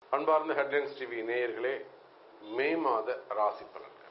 அன்பார்ந்த headlines TV நேயர்களே, மே மாத ராசி பலன்கள்.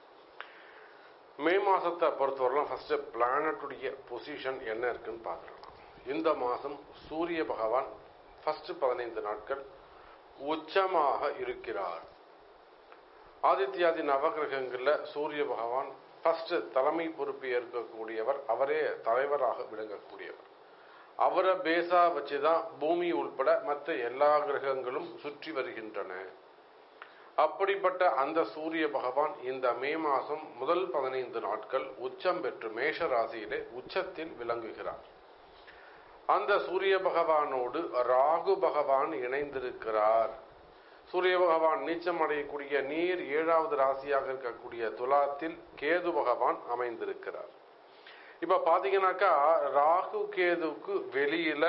மே மாசத்தை பொறுத்தவரைலாம் ஃபர்ஸ்ட் பிளானட்டுடைய பொசிஷன் என்ன இருக்குன்னு பார்த்துடலாம். இந்த மாதம் சூரிய பகவான் ஃபர்ஸ்ட் 15 நாட்கள் உச்சமாக இருக்கிறார். ஆதித்யாதி நவகிரகங்கள்ல சூரிய பகவான் ஃபர்ஸ்ட் தலைமை பொறுப்பு ஏற்கக்கூடியவர், அவரே தலைவராக விளங்கக்கூடியவர். அவரை பேசா வச்சுதான் பூமி உள்பட மற்ற எல்லா கிரகங்களும் சுற்றி வருகின்றன. அப்படிப்பட்ட அந்த சூரிய பகவான் இந்த மே மாசம் முதல் 15 நாட்கள் உச்சம் பெற்று மேஷ ராசியிலே உச்சத்தில் விளங்குகிறார். அந்த சூரிய பகவானோடு ராகு பகவான் இணைந்திருக்கிறார். சூரிய பகவான் நீச்சம் அடையக்கூடிய நீர் 7வது ராசியாக இருக்கக்கூடிய துலாத்தில் கேது பகவான் அமைந்திருக்கிறார். இப்ப பாத்தீங்கன்னாக்கா ராகு கேதுக்கு வெளியில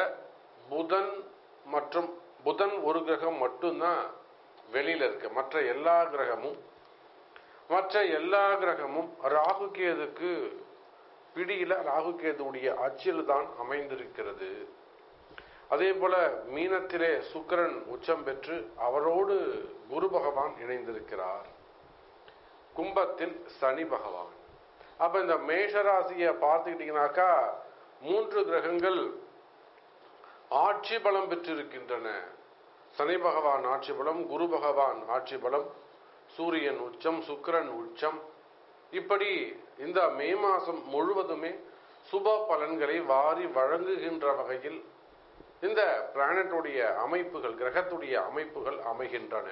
புதன் ஒரு கிரகம் மட்டும்தான் வெளியில இருக்கு. மற்ற எல்லா கிரகமும் ராகு கேதுக்கு பிடியில ராகு கேதுடைய அச்சில் தான் அமைந்திருக்கிறது. அதே போல மீனத்திலே சுக்கிரன் உச்சம் பெற்று அவரோடு குரு பகவான் இணைந்திருக்கிறார். கும்பத்தில் சனி பகவான். அப்ப இந்த மேஷராசியை பார்த்துக்கிட்டீங்கன்னாக்கா 3 கிரகங்கள் ஆட்சி பலம் பெற்றிருக்கின்றன. சனி பகவான் ஆட்சி பலம், குரு பகவான் ஆட்சி பலம், சூரியன் உச்சம், சுக்கிரன் உச்சம். இப்படி இந்த மே மாசம் முழுவதுமே சுப பலன்களை வாரி வழங்குகின்ற வகையில் இந்த பிளானட்டுடைய அமைப்புகள், கிரகத்துடைய அமைப்புகள் அமைகின்றன.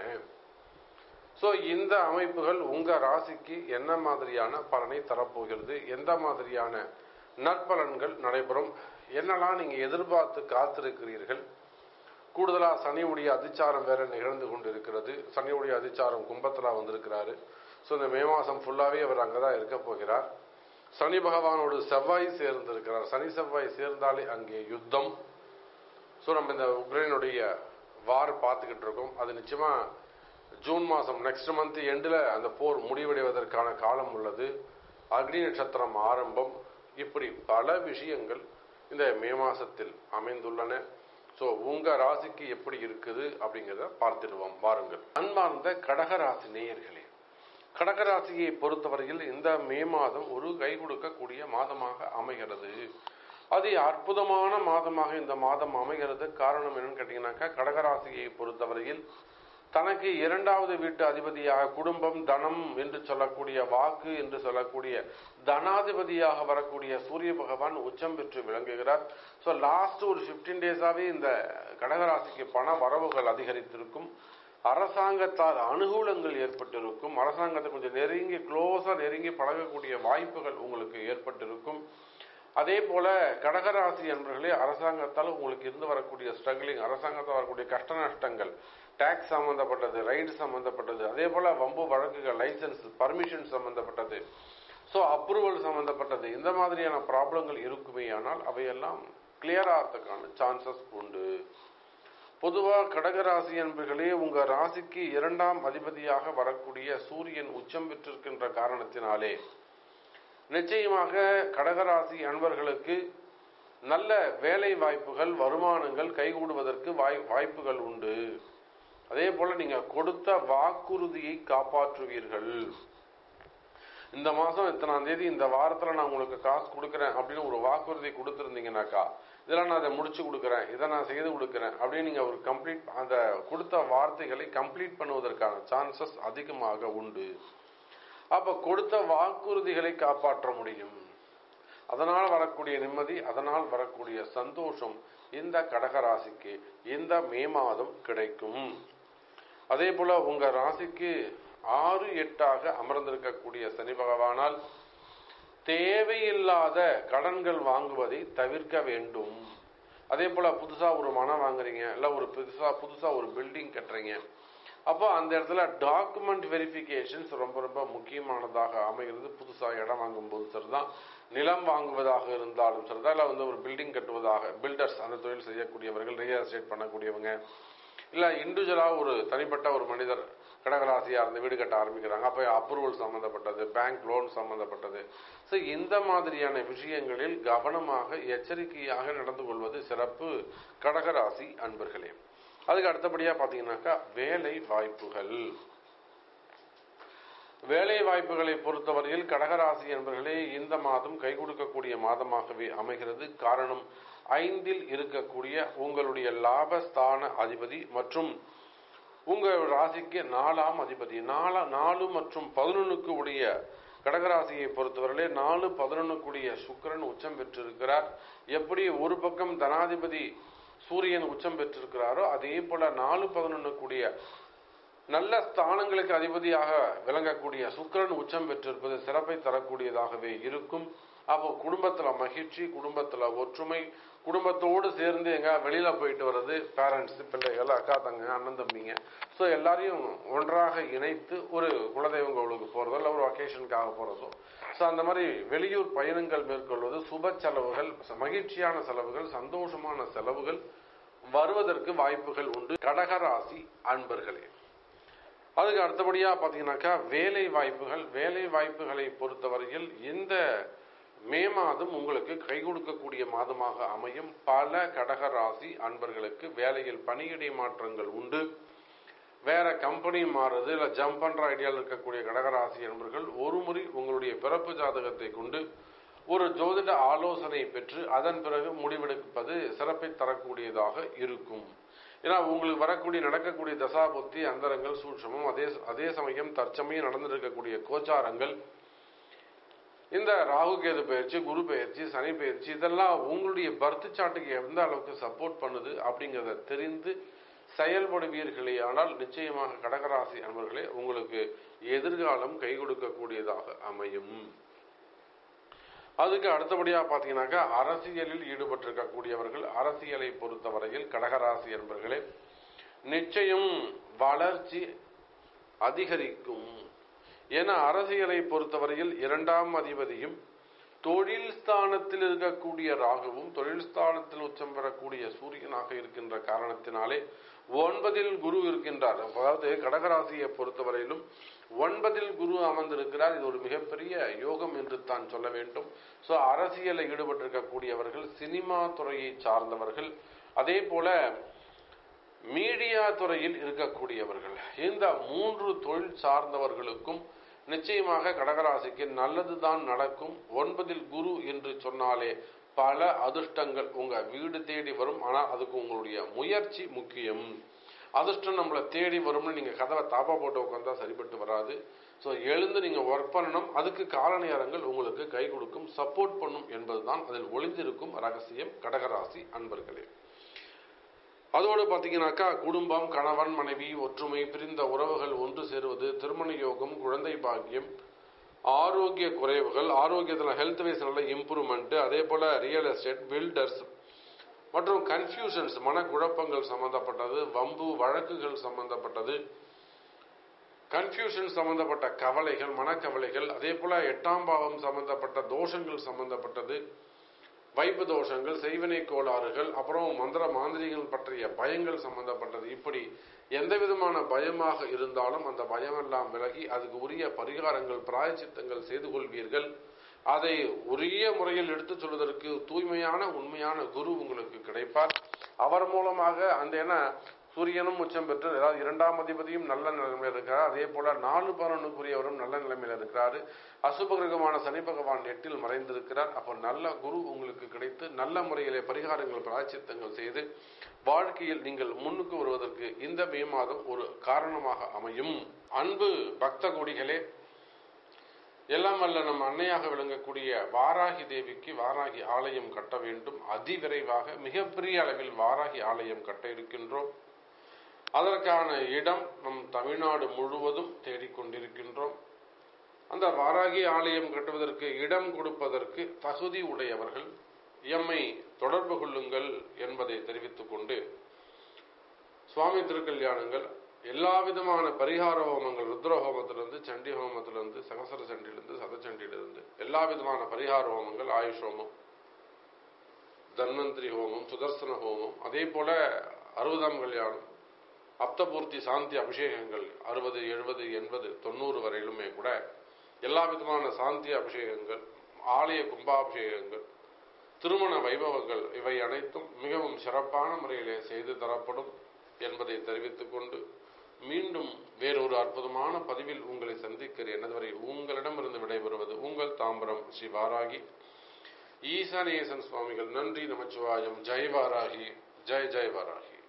சோ இந்த அமைப்புகள் உங்க ராசிக்கு என்ன மாதிரியான பலனை தரப்போகிறது, எந்த மாதிரியான நற்பலன்கள் நடைபெறும், என்னெல்லாம் நீங்க எதிர்பார்த்து காத்திருக்கிறீர்கள். கூடுதலா சனியுடைய அதிச்சாரம் வேற நிகழ்ந்து கொண்டிருக்கிறது. சனியுடைய அதிச்சாரம் கும்பத்துல வந்திருக்கிறாரு. ஸோ இந்த மே மாசம் ஃபுல்லாவே அவர் அங்கதான் இருக்க போகிறார். சனி பகவானோடு செவ்வாய் சேர்ந்திருக்கிறார். சனி செவ்வாய் சேர்ந்தாலே அங்கே யுத்தம். ஸோ நம்ம இந்த உக்ரைனுடைய வார் பார்த்துக்கிட்டு இருக்கோம். அது நிச்சயமா ஜூன் மாசம் நெக்ஸ்ட் மந்த் எண்டில் அந்த போர் முடிவடைவதற்கான காலம் உள்ளது. அக்னி நட்சத்திரம் ஆரம்பம். இப்படி பல விஷயங்கள் இந்த மே மாசத்தில் அமைந்துள்ளன. ஸோ உங்க ராசிக்கு எப்படி இருக்குது அப்படிங்கிறத பார்த்துடுவோம் வாருங்கள். அன்பார்ந்த கடகராசி நேயர்களே, கடகராசியை பொறுத்தவரையில் இந்த மே மாதம் ஒரு கை கொடுக்கக்கூடிய மாதமாக அமைகிறது. அது அற்புதமான மாதமாக இந்த மாதம் அமைகிறது. காரணம் என்னன்னு கேட்டீங்கன்னாக்கா, கடகராசியை பொறுத்தவரையில் தனக்கு 2வது வீட்டு அதிபதியாக குடும்பம், தனம் என்று சொல்லக்கூடிய, வாக்கு என்று சொல்லக்கூடிய தனாதிபதியாக வரக்கூடிய சூரிய பகவான் உச்சம் பெற்று விளங்குகிறார். ஸோ லாஸ்ட் ஒரு 15 டேஸாவே இந்த கடகராசிக்கு பண வரவுகள் அதிகரித்திருக்கும். அரசாங்கத்தால் அனுகூலங்கள் ஏற்பட்டிருக்கும். அரசாங்கத்தை கொஞ்சம் நெருங்கி பழகக்கூடிய வாய்ப்புகள் உங்களுக்கு ஏற்பட்டிருக்கும். அதே போல கடகராசி என்பர்களே, அரசாங்கத்தால் உங்களுக்கு இருந்து வரக்கூடிய ஸ்ட்ரகிளிங், அரசாங்கத்தால் வரக்கூடிய கஷ்ட நஷ்டங்கள், டாக்ஸ் சம்பந்தப்பட்டது, ரைடு சம்பந்தப்பட்டது, அதே போல வம்பு வழக்குகள், லைசன்ஸ், பர்மிஷன் சம்பந்தப்பட்டது, ஸோ அப்ரூவல் சம்பந்தப்பட்டது, இந்த மாதிரியான ப்ராப்ளங்கள் இருக்குமே. ஆனால் அவையெல்லாம் கிளியர் ஆகிறதுக்கான சான்சஸ் உண்டு. பொதுவாக கடகராசி என்பர்களே, உங்க ராசிக்கு 2ஆம் அதிபதியாக வரக்கூடிய சூரியன் உச்சம் பெற்றிருக்கின்ற காரணத்தினாலே நிச்சயமாக கடகராசி அன்பர்களுக்கு நல்ல வேலை வாய்ப்புகள், வருமானங்கள் கைகூடுவதற்கு வாய்ப்புகள் உண்டு. அதே போல நீங்க கொடுத்த வாக்குறுதியை காப்பாற்றுவீர்கள். இந்த மாசம் இத்தனாம் தேதி இந்த வாரத்துல நான் உங்களுக்கு காசு கொடுக்கறேன் அப்படின்னு ஒரு வாக்குறுதி கொடுத்திருந்தீங்கன்னாக்கா, இதெல்லாம் நான் அதை முடிச்சு கொடுக்கறேன், இதை நான் செய்து கொடுக்கறேன் அப்படின்னு நீங்க ஒரு கம்ப்ளீட் அந்த கொடுத்த வார்த்தைகளை கம்ப்ளீட் பண்ணுவதற்கான சான்சஸ் அதிகமாக உண்டு. அப்ப கொடுத்த வாக்குறுதிகளை காப்பாற்ற முடியும். அதனால் வரக்கூடிய நிம்மதி, அதனால் வரக்கூடிய சந்தோஷம் இந்த கடகராசிக்கு இந்த மே மாதம் கிடைக்கும். அதே போல உங்க ராசிக்கு 6, 8ஆக அமர்ந்திருக்கக்கூடிய சனி பகவானால் தேவையில்லாத கடன்கள் வாங்குவதை தவிர்க்க வேண்டும். அதே போல புதுசா ஒரு மனம் வாங்குறீங்க, இல்ல ஒரு புதுசா ஒரு பில்டிங் கட்டுறீங்க, அப்போ அந்த இடத்துல டாக்குமெண்ட் வெரிஃபிகேஷன்ஸ் ரொம்ப ரொம்ப முக்கியமானதாக அமைகிறது. புதுசா இடம் வாங்கும் போது சரிதான், நிலம் வாங்குவதாக இருந்தாலும் சரிதான், இல்ல ஒரு பில்டிங் கட்டுவதாக, பில்டர்ஸ், அந்த தொழில் செய்யக்கூடியவர்கள், ரியல் எஸ்டேட் பண்ணக்கூடியவங்க, இல்ல இண்டிவிஜுவலா ஒரு தனிப்பட்ட ஒரு மனிதர் கடகராசியா இருந்து வீடு கட்ட ஆரம்பிக்கிறாங்க, அப்ப அப்ரூவல் சம்பந்தப்பட்டது, பேங்க் லோன் சம்பந்தப்பட்டது. ஸோ இந்த மாதிரியான விஷயங்களில் கவனமாக எச்சரிக்கையாக நடந்து கொள்வது சிறப்பு கடகராசி அன்பர்களே. அதுக்கு அடுத்தபடியா பாத்தீங்கன்னாக்கா வேலை வாய்ப்புகள். வேலை வாய்ப்புகளை பொறுத்தவரையில் கடகராசி என்பவர்களே இந்த மாதம் கை கொடுக்கக்கூடிய மாதமாகவே அமைகிறது. காரணம், 5ல் இருக்கக்கூடிய உங்களுடைய லாபஸ்தான அதிபதி மற்றும் உங்கள் ராசிக்கு 4ஆம் அதிபதி 4 மற்றும் 11க்கு உடைய கடகராசியை பொறுத்தவரையிலே 4, 11க்கு உடைய சுக்கிரன் உச்சம் பெற்றிருக்கிறார். எப்படி ஒரு பக்கம் தனாதிபதி சூரியன் உச்சம் பெற்றிருக்கிறாரோ அதே போல 4, 11க்கு உடைய நல்ல ஸ்தானங்களுக்கு அதிபதியாக விளங்கக்கூடிய சுக்கிரன் உச்சம் பெற்றிருப்பது சிறப்பை தரக்கூடியதாகவே இருக்கும். அப்போ குடும்பத்துல மகிழ்ச்சி, குடும்பத்துல ஒற்றுமை, குடும்பத்தோடு சேர்ந்து எங்க வெளியில போயிட்டு வர்றது, பேரண்ட்ஸ், பிள்ளைகள், அக்கா தங்க, அண்ணன் தம்பிங்க, ஸோ எல்லாரையும் ஒன்றாக இணைத்து ஒரு குலதெய்வம் கோவிலுக்கு போறதோ இல்லை ஒரு வொகேஷனுக்காக போறதோ, ஸோ அந்த மாதிரி வெளியூர் பயணங்கள் மேற்கொள்வது, சுப செலவுகள், மகிழ்ச்சியான செலவுகள், சந்தோஷமான செலவுகள் வருவதற்கு வாய்ப்புகள் உண்டு கடகராசி அன்பர்களே. அதுக்கு அடுத்தபடியா பாத்தீங்கன்னாக்கா வேலை வாய்ப்புகள். வேலை வாய்ப்புகளை பொறுத்தவரையில் இந்த மே மாதம் உங்களுக்கு கை கொடுக்கக்கூடிய மாதமாக அமையும். பல கடகராசி அன்பர்களுக்கு வேலையில் பணியிடை மாற்றங்கள் உண்டு. வேற கம்பெனி மாறுறது இல்ல ஜம்ப் பண்ற ஐடியாவில் இருக்கக்கூடிய கடகராசி அன்பர்கள் ஒரு முறை உங்களுடைய பிறப்பு ஜாதகத்தை கொண்டு ஒரு ஜோதிட ஆலோசனை பெற்று அதன் பிறகு முடிவெடுப்பது சிறப்பை தரக்கூடியதாக இருக்கும். ஏன்னா உங்களுக்கு வரக்கூடிய நடக்கக்கூடிய தசாபுத்தி அந்தரங்கள் சூட்சமும் அதே சமயம் தற்சமயம் நடந்திருக்கக்கூடிய கோச்சாரங்கள், இந்த ராகு கேது பயிற்சி, குரு பயிற்சி, சனி பயிற்சி, இதெல்லாம் உங்களுடைய பர்த் சார்ட்டுக்கு எந்த அளவுக்கு சப்போர்ட் பண்ணுது அப்படிங்கிறத தெரிந்து செயல்படுவீர்களே ஆனால் நிச்சயமாக கடகராசி அன்பர்களே உங்களுக்கு எதிர்காலம் கை கொடுக்கக்கூடியதாக அமையும். அதுக்கு அடுத்தபடியா பாத்தீங்கன்னாக்கா அரசியலில் ஈடுபட்டிருக்கக்கூடியவர்கள், அரசியலை பொறுத்தவரையில் கடகராசி என்பர்களே நிச்சயம் வளர்ச்சி அதிகரிக்கும். ஏன்னா அரசியலை பொறுத்தவரையில் 2ஆம் அதிபதியும் தொழில் ஸ்தானத்தில் இருக்கக்கூடிய ராகுவும் தொழில் ஸ்தானத்தில் உச்சம் பெறக்கூடிய சூரியனாக இருக்கின்ற காரணத்தினாலே 9ல் குரு இருக்கின்றார். அதாவது கடகராசியை பொறுத்தவரையிலும் 9ல் குரு அமர்ந்திருக்கிறார். இது ஒரு மிகப்பெரிய யோகம் என்று தான் சொல்ல வேண்டும். ஸோ அரசியலில் ஈடுபட்டிருக்கக்கூடியவர்கள், சினிமா துறையை சார்ந்தவர்கள், அதே போல மீடியா துறையில் இருக்கக்கூடியவர்கள், இந்த 3 தொழில் சார்ந்தவர்களுக்கும் நிச்சயமாக கடகராசிக்கு நல்லதுதான் நடக்கும். 9ல் குரு என்று சொன்னாலே பல அதிர்ஷ்டங்கள் உங்க வீடு தேடி வரும். ஆனால் அதுக்கு உங்களுடைய முயற்சி முக்கியம். அதிர்ஷ்டம் நம்மளை தேடி வரும்னு நீங்க கதவை தாப்பா போட்டு உட்காந்தா சரிபட்டு வராது. ஸோ எழுந்து நீங்க ஒர்க் பண்ணணும். அதுக்கு கால நேரங்கள் உங்களுக்கு கை கொடுக்கும், சப்போர்ட் பண்ணும் என்பதுதான் அதில் ஒளிந்திருக்கும் ரகசியம் கடகராசி அன்பர்களே. அதோடு பார்த்தீங்கன்னாக்கா குடும்பம், கணவன் மனைவி ஒற்றுமை, பிரிந்த உறவுகள் ஒன்று சேருவது, திருமண யோகம், குழந்தை பாக்கியம், ஆரோக்கிய குறைவுகள், ஆரோக்கியத்தில் ஹெல்த் வைஸ் நல்ல இம்ப்ரூவ்மெண்ட், அதே போல ரியல் எஸ்டேட், பில்டர்ஸ் மற்றும் கன்ஃபியூஷன்ஸ், மனக்குழப்பங்கள் சம்பந்தப்பட்டது, வம்பு வழக்குகள் சம்பந்தப்பட்டது, கன்ஃபியூஷன் சம்பந்தப்பட்ட கவலைகள், மனக்கவலைகள், அதே போல 8ஆம் பாவம் சம்பந்தப்பட்ட தோஷங்கள் சம்பந்தப்பட்டது, வைப்பு தோஷங்கள், செய்வினை கோளாறுகள், அப்புறம் மந்திர மாந்திரிகள் பற்றிய பயங்கள் சம்பந்தப்பட்டது. இப்படி எந்த விதமான பயமாக இருந்தாலும் அந்த பயமெல்லாம் விலகி அதுக்கு உரிய பரிகாரங்கள், பிராயச்சித்தங்கள் செய்து கொள்வீர்கள். அதை உரிய முறையில் எடுத்துச் சொல்வதற்கு தூய்மையான உண்மையான குரு உங்களுக்கு கிடைப்பார். அவர் மூலமாக அந்த சூரியனும் உச்சம் பெற்று, அதாவது 2ஆம் அதிபதியும் நல்ல நிலைமையில் இருக்கிறார். அதே போல 4, 11க்குரியவரும் நல்ல நிலைமையில் இருக்கிறாரு. அசுப கிரகமான சனி பகவான் 8ல் மறைந்திருக்கிறார். அப்போ நல்ல குரு உங்களுக்கு கிடைத்து நல்ல முறையிலே பரிகாரங்கள், பிராயச்சித்தங்கள் செய்து வாழ்க்கையில் நீங்கள் முன்னுக்கு வருவதற்கு இந்த மே மாதம் ஒரு காரணமாக அமையும். அன்பு பக்த கொடிகளே, எல்லாம் வல்ல நம் அன்னையாக விளங்கக்கூடிய வாராகி தேவிக்கு வாராகி ஆலயம் கட்ட வேண்டும். அதிவிரைவாக மிகப்பெரிய அளவில் வாராகி ஆலயம் கட்ட இருக்கின்றோம். அதற்கான இடம் நம் தமிழ்நாடு முழுவதும் தேடிக்கொண்டிருக்கின்றோம். அந்த வாராகி ஆலயம் கட்டுவதற்கு இடம் கொடுப்பதற்கு தகுதி உடையவர்கள் எம்மை தொடர்பு கொள்ளுங்கள் என்பதை தெரிவித்துக் கொண்டு, சுவாமி திருக்கல்யாணங்கள், எல்லா விதமான பரிகார ஹோமங்கள், ருத்ர ஹோமத்திலிருந்து, சண்டி ஹோமத்திலிருந்து, சகசர சண்டியிலிருந்து, சதச்சண்டியிலிருந்து எல்லா விதமான பரிகார ஹோமங்கள், ஆயுஷ் ஹோமம், தன்வந்திரி ஹோமம், சுதர்சன ஹோமம், அதே போல 60ஆம் கல்யாணம், அப்தபூர்த்தி சாந்தி அபிஷேகங்கள் 60, 70, 80, 90 வரையிலுமே கூட எல்லா விதமான சாந்தி அபிஷேகங்கள், ஆலய கும்பாபிஷேகங்கள், திருமண வைபவங்கள் இவை அனைத்தும் மிகவும் சிறப்பான முறையிலே செய்து தரப்படும். என்பதை தெரிவித்துக் கொண்டு மீண்டும் வேறொரு அற்புதமான பதிவில் உங்களை சந்திக்கிறேன். அதுவரை உங்களிடமிருந்து விடைபெறுவது உங்கள் தாம்பரம் ஸ்ரீ வாராகி ஈசானேசன் சுவாமிகள். நன்றி, நமச்சிவாயம். ஜெய் வாராகி, ஜெய் ஜெய் வாராகி.